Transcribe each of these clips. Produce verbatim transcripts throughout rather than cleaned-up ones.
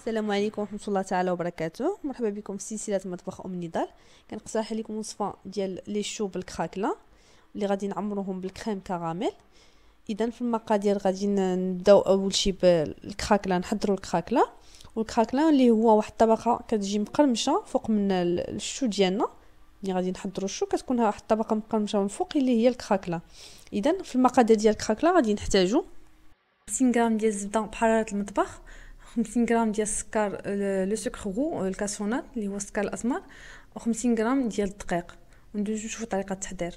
السلام عليكم ورحمه الله تعالى وبركاته. مرحبا بكم في سلسله مطبخ ام نضال. كنقترح عليكم وصفه ديال لي شو بالكراكله اللي غادي نعمروهم بالكريم كراميل. اذا في المقادير غادي نبداو اول شيء بالكراكله. نحضروا الكراكله، والكراكله اللي هو واحد الطبقه كتجي مقرمشه فوق من الشو ديالنا. اللي غادي نحضروا الشو كتكون واحد الطبقه مقرمشه من فوق اللي هي الكراكله. اذا في المقادير ديال الكراكله غادي نحتاجوا خمسين غرام ديال الزبده بحراره المطبخ، خمسين غرام ديال السكر لو سكر غو الكاسونات اللي هو السكر الاسمر، وخمسين غرام ديال الدقيق. وندوزو نشوفوا طريقه التحضير.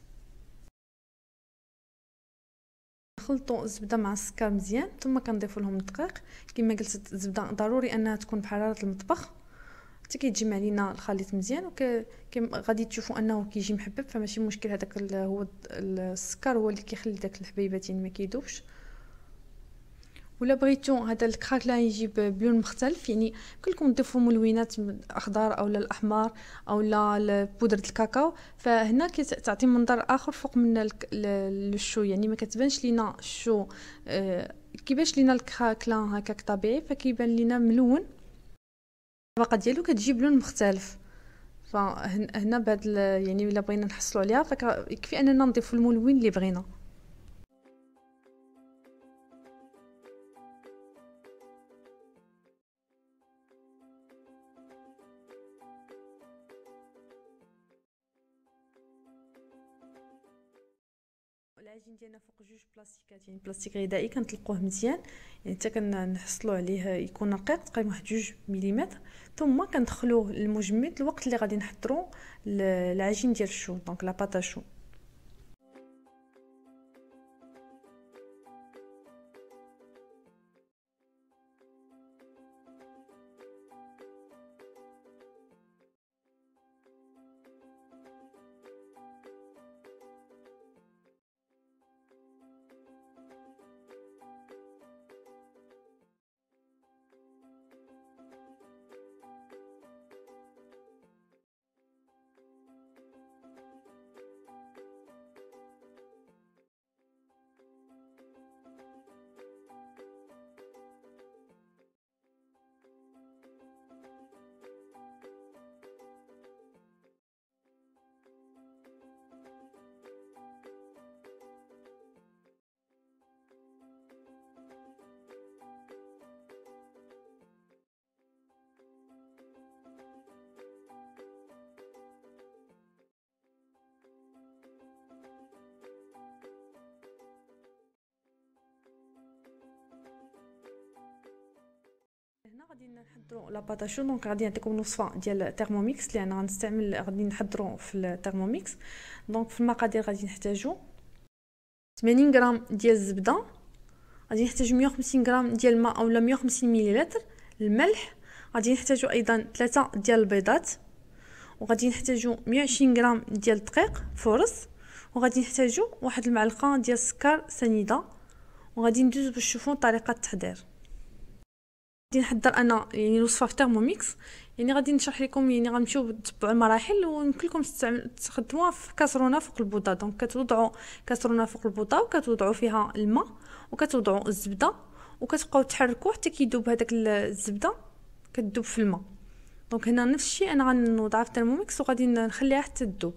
نخلطوا الزبده مع السكر مزيان، ثم كنضيفوا لهم الدقيق. كما قلت الزبده ضروري انها تكون بحراره المطبخ حتى كيتجمع لينا الخليط مزيان، وكما غادي تشوفوا انه كيجي محبب، فماشي مشكل. هذاك هو السكر هو اللي كيخلي داك الحبيبات يعني ما كيذوبش. ولا بغيتو هذا الكراكلا يجيب بلون مختلف، يعني كلكم تضيفوا ملونات اخضر او الاحمر او لا بودره الكاكاو، فهنا كتعطي منظر اخر فوق من الشو، يعني ما كتبانش لينا الشو آه كيبانش لينا الكراكلا هكاك طبيعي، فكيبان لينا ملون. الطبقه ديالو كتجيب لون مختلف. فهنا بهاد يعني الا بغينا نحصلوا عليها فيكفي اننا نضيفوا الملون اللي بغينا. العجين ديالنا فوق جوج بلاستيكات، يعني بلاستيك غذائي كنطلقوه مزيان، يعني حتى كنحصلوا عليه يكون رقيق تقريبا واحد جوج مليمتر. ثم كندخلوه للمجمد الوقت اللي غادي نحضروا العجين ديال الشو، دونك لا باتا شو. هنا غادي نحضروا لا باتاشو. دونك غادي نعطيكم الوصفه ديال الثيرموميكس اللي انا غنستعمل، غادي نحضروا في الثيرموميكس. دونك في المقادير غادي نحتاجوا ثمانين غرام ديال الزبده، غادي نحتاجوا مية وخمسين غرام ديال الماء اولا مية وخمسين مليلتر الملح، غادي نحتاجوا ايضا ثلاثة ديال البيضات، وغادي نحتاجوا مية وعشرين غرام ديال الدقيق فرص، وغادي نحتاجوا واحد المعلقه ديال السكر سنيده. وغادي ندوزو باش تشوفوا طريقه التحضير. غادي نحضر انا يعني الوصفه في تيرموميكس، يعني غادي نشرح لكم، يعني غنمشيو نتبعوا المراحل وكلكم تستخدموها في كاسرونه فوق البوطه. دونك كتوضعوا كاسرونه فوق البوطه وكتوضعوا فيها الماء وكتوضعوا الزبده وكتبقاو تحركوا حتى كيذوب هذاك الزبده، كتذوب في الماء. دونك هنا نفس الشيء انا غنوضعها في تيرموميكس وغادي نخليها حتى تذوب.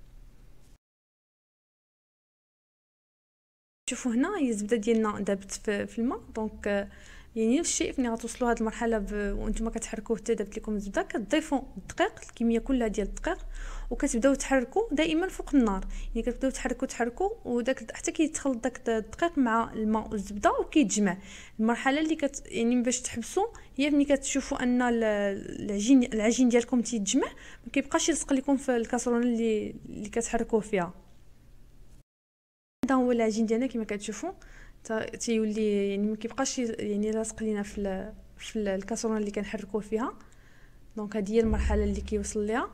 شوفوا هنا هي الزبده ديالنا دابت في الماء. دونك يعني نفس الشيء فين غتوصلوا هذه المرحله ب... وانتم كتحركوه حتى دابت لكم الزبده، كتضيفوا الدقيق الكميه كلها ديال الدقيق وكتبداو تحركوا دائما فوق النار، يعني كتبداو تحركوا تحركوا وداك حتى كيتخلط داك الدقيق مع الماء والزبده وكيتجمع. المرحله اللي كت يعني باش تحبسوا هي ملي كتشوفوا ان العجين العجين ديالكم تيتجمع، ما كيبقاش يلصق لكم في الكاسرونه اللي اللي كتحركوه فيها. هذا هو العجين ديالنا كما كتشوفوا تيولي يعني ما كيبقاش يعني لاصق لينا في في الكاسرونه اللي كنحركوه فيها. دونك هذه هي المرحله اللي كيوصل ليها.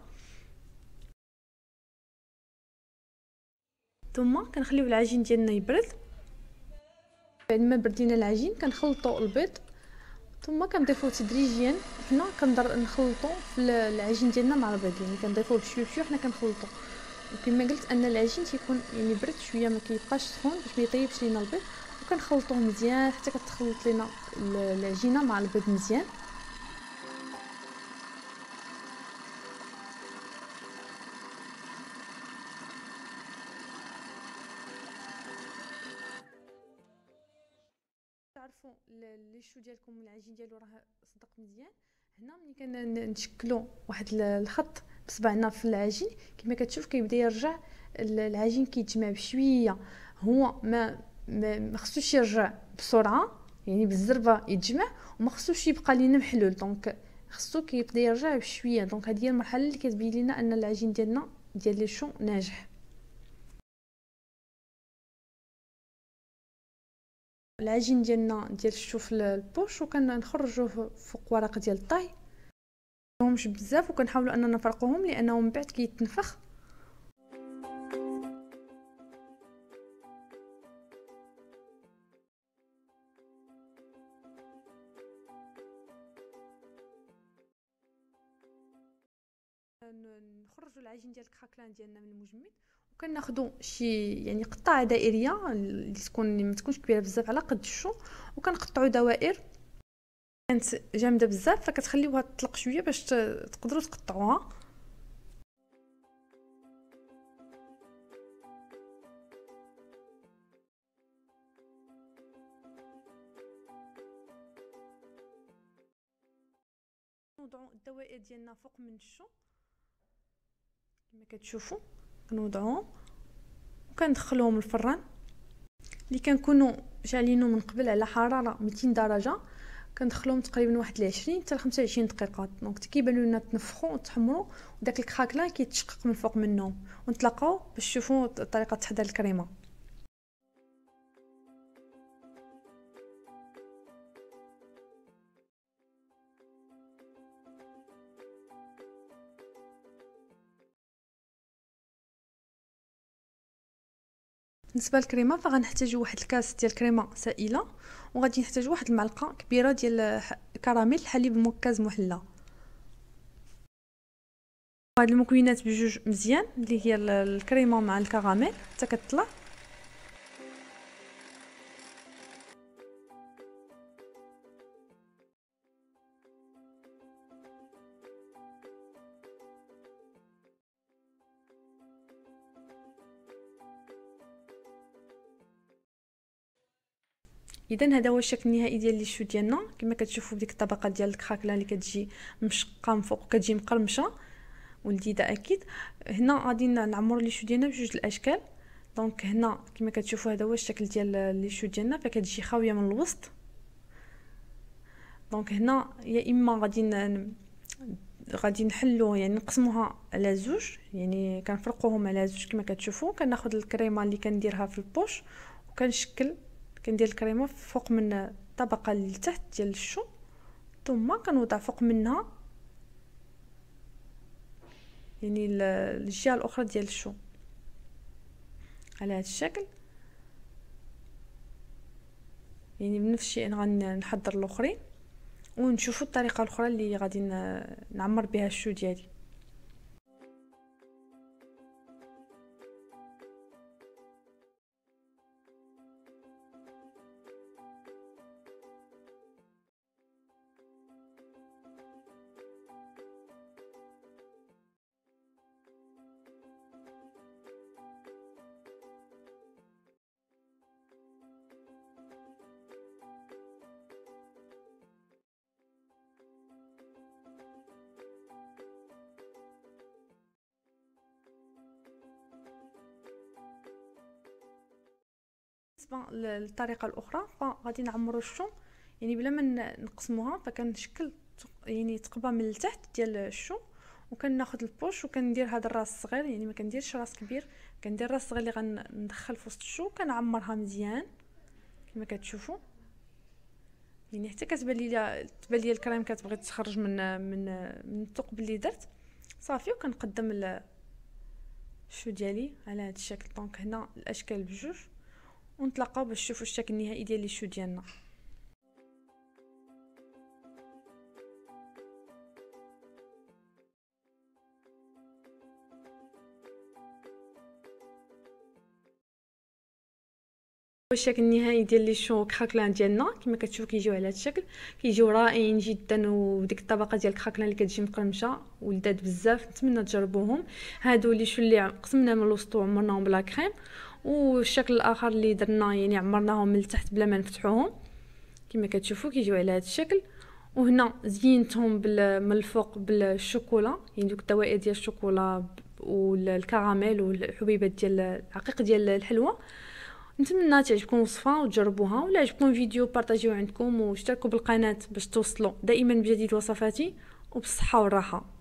ثم كنخليو العجين ديالنا يبرد. بعد ما بردينا العجين كنخلطوا البيض، ثم كنضيفوه تدريجيا. حنا كنضر نخلطوا في العجين ديالنا مع البيض، يعني كنضيفوه بشويه بشويه حنا كنخلطوا. وكما قلت ان العجين تيكون يعني برد شويه، ما كيبقاش سخون باش ما يطيبش لينا البيض. وكنخلطوه مزيان حتى كتخلط لينا العجينه مع البيض مزيان. تعرفوا لي شو ديالكم العجين ديالو راه صدق مزيان. هنا ملي كنشكلوا واحد الخط بصبعنا في العجين كما كتشوف كيبدا يرجع العجين كيتجمع بشويه، هو ما ما خصوش يرجع بسرعه يعني بالزربه يتجمع، وما خصوش يبقى لينا محلول، دونك خصو كيبدا يرجع بشويه. دونك هذه هي المرحله اللي كتبين لنا ان العجين ديالنا ديال لي شو ناجح. العجين ديالنا ديال الشو في البوش وكنخرجوه فوق ورق ديال الطاي مش بزاف، وكنحاولوا اننا نفرقوهم لانه من بعد كيتنفخ. نخرجوا العجين ديال الكراكلان ديالنا من المجمد، وكناخذوا شي يعني قطعه دائريه اللي تكون ما تكونش كبيره بزاف على قد الشو، وكنقطعوا دوائر كانت جامده بزاف فكتخليوها تطلق شويه باش تقدروا تقطعوها. نوضعوا الدوائر ديالنا فوق من الشو كما كتشوفوا، كنوضعوهم وكندخلوهم الفران اللي كنكونوا شاعلينه من قبل على حراره مئتين درجه، كندخلوهم تقريبا واحد عشرين حتى خمسة وعشرين دقيقه. دونك كيبانوا لنا تنفخوا وتحمروا وداك الكراكلان كيتشقق من فوق منهم، ونتلاقاو باش تشوفوا طريقه تحضير الكريمه. بالنسبه للكريمه فغنحتاجوا واحد الكاس ديال الكريمه سائله، وغادي نحتاجوا واحد المعلقه كبيره ديال كراميل حليب مكاز محلى. هاد المكونات بجوج مزيان اللي هي الكريمه مع الكراميل حتى كتطلع. اذا هذا هو الشكل النهائي ديال لي شو ديالنا. كما كتشوفوا بديك الطبقه ديال الكراكله اللي كتجي مشقه من فوق وكتجي مقرمشه ولذيذه اكيد. هنا غادي نعمروا لي شو ديالنا بجوج الاشكال. دونك هنا كما كتشوفوا هذا هو الشكل ديال لي شو ديالنا، فكتجي خاويه من الوسط. دونك هنا يا اما غادي ن... غادي نحلوه يعني نقسموها على زوج، يعني كنفرقوهم على زوج كما كتشوفوا. كناخذ الكريمه اللي كنديرها في البوش وكنشكل كندير الكريمه فوق من الطبقه اللي تحت ديال الشو، ثم كنوضع فوق منها يعني الجهه الاخرى ديال الشو على هذا الشكل. يعني بنفس الشيء غنحضر الاخرين ونشوفوا الطريقه الاخرى اللي غادي نعمر بها الشو ديالي. بالنسبه للطريقه الاخرى فغادي نعمروا الشو يعني بلا ما نقسموها، فكنشكل يعني تقبه من التحت ديال الشو، وكناخذ البوش وكندير هذا الراس الصغير، يعني ما كنديرش راس كبير، كندير راس صغير اللي غندخل في وسط الشو، كنعمرها مزيان كما كتشوفوا. يعني حتى كتبان لي تبان لي الكريم كتبغي تخرج من من من الثقب اللي درت صافي، وكنقدم الشو ديالي على هذا الشكل. دونك هنا الاشكال بجوج، ونتلاقاو باش نشوفوا الشكل النهائي ديال الشو ديالنا. الشكل النهائي ديال لي شو كراكلان ديالنا كما كتشوفوا كيجيو على هذا الشكل، كيجيو رائعين جدا، وديك الطبقه ديال الكراكلان اللي كتجي مقرمشه ولذاذ بزاف. نتمنى تجربوهم. هادو لي شو اللي قسمنا من الوسط وعمرناهم بلا كريم، والشكل الاخر اللي درنا يعني عمرناهم من التحت بلا ما نفتحوهم. كما كتشوفوا كيجيو على هذا الشكل. وهنا زينتهم بال... من الفوق بالشوكولا، يعني دوك الدوائر ديال الشوكولا والكراميل والحبيبات ديال العقيق ديال الحلوى. نتمنى تعجبكم الوصفه وتجربوها، ولا عجبكم الفيديو بارطاجيوه عندكم واشتركوا بالقناه باش توصلوا دائما بجديد وصفاتي، وبالصحه والراحه.